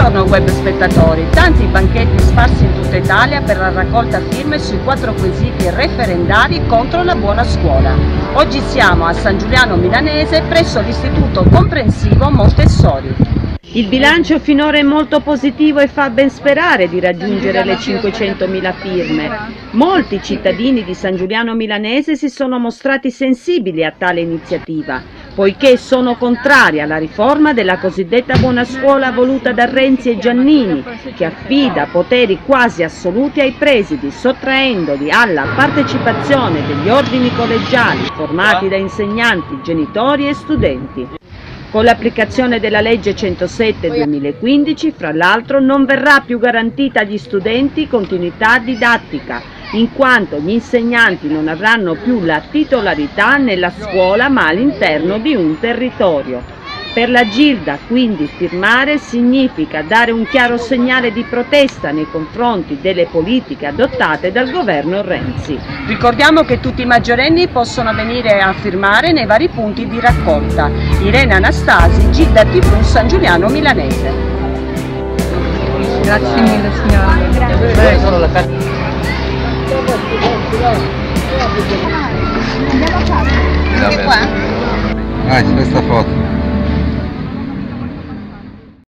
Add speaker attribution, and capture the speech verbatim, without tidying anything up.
Speaker 1: Buongiorno web spettatori, tanti banchetti sparsi in tutta Italia per la raccolta firme sui quattro quesiti referendari contro la buona scuola. Oggi siamo a San Giuliano Milanese presso l'Istituto Comprensivo Montessori.
Speaker 2: Il bilancio finora è molto positivo e fa ben sperare di raggiungere le cinquecentomila firme. Molti cittadini di San Giuliano Milanese si sono mostrati sensibili a tale iniziativa, poiché sono contrari alla riforma della cosiddetta buona scuola voluta da Renzi e Giannini, che affida poteri quasi assoluti ai presidi, sottraendoli alla partecipazione degli ordini collegiali formati da insegnanti, genitori e studenti. Con l'applicazione della legge centosette duemilaquindici, fra l'altro, non verrà più garantita agli studenti continuità didattica, in quanto gli insegnanti non avranno più la titolarità nella scuola ma all'interno di un territorio. Per la Gilda, quindi, firmare significa dare un chiaro segnale di protesta nei confronti delle politiche adottate dal governo Renzi.
Speaker 1: Ricordiamo che tutti i maggiorenni possono venire a firmare nei vari punti di raccolta. Irene Anastasi, Gilda tivù San Giuliano Milanese.
Speaker 3: Grazie mille signora.
Speaker 4: Andiamo a fare.
Speaker 3: Anche qua?
Speaker 4: Ah, c'è questa foto.